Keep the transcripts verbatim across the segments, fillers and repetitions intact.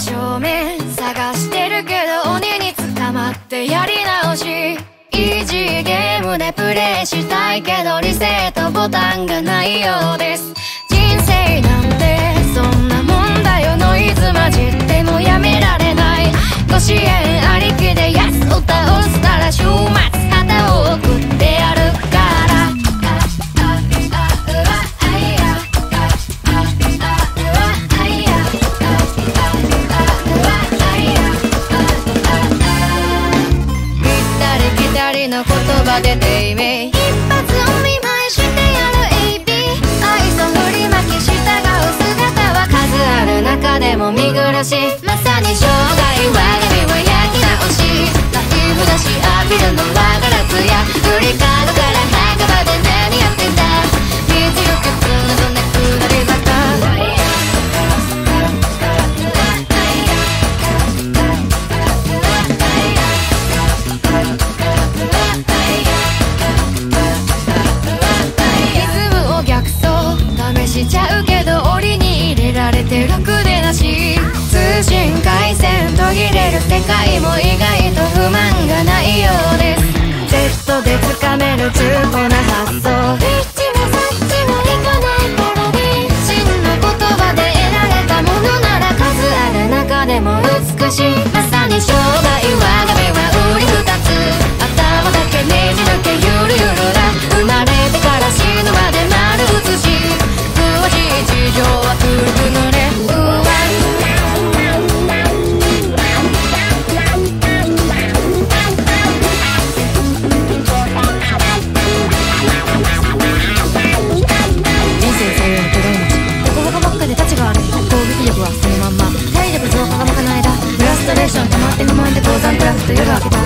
正面探してるけど鬼に捕まってやり直し。イージーゲームでプレイしたいけどリセットボタンがないようです。人生なんてそんなもんだよ。ノイズ混じってもやめられない。ご支援ありきでヤスを倒したら週末旗を送ってやるから。の言葉で低迷一発お見舞いしてやる エービー 愛想振りまき従う姿は数ある中でも見苦しい。まさに生涯我が身は焼き直し。ナイフだしアピルの輪がらつや売り角から墓場で何やってんだ。道行くつのね下り坂。しちゃうけど檻に入れられて楽でなし。通信回線途切れる世界も意外と不満がないようです。 Z でつかめる中古な発想。エッチもサッチもいかないパロディ。真の言葉で得られたものなら数ある中でも美しい。まさに生涯我が身は売り二つ。頭だけねじ抜けゆるゆるだ。生まれてから死ぬまで丸写し。地上は古く濡れうわ人生そういうの巨大持ち。横幅ばっかで立ちが悪い。攻撃力はそのまんま。体力増加がまかないだ。フラストレーション溜まって不満で鉱山クラフト夜明けた。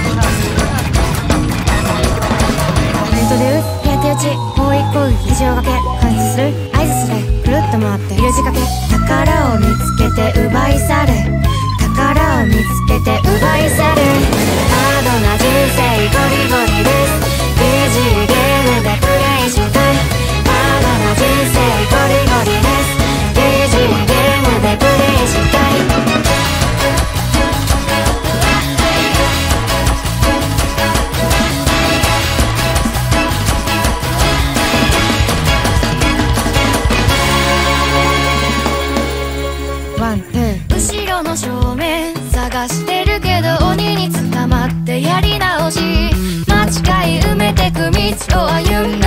ネットで打つ平手打ちもう一攻撃非常掛け貫通する合図するくるっと回って U 字掛け。宝を見つけて奪い去る。宝を見つけて奪い去る。ハードな人生ゴリゴリです。イージーゲームでプレイしたい。ハードな人生ゴリゴリです。イージーゲームでプレイしたい。後ろの正面探してるけど鬼に捕まってやり直し。間違い埋めてく道を歩んだ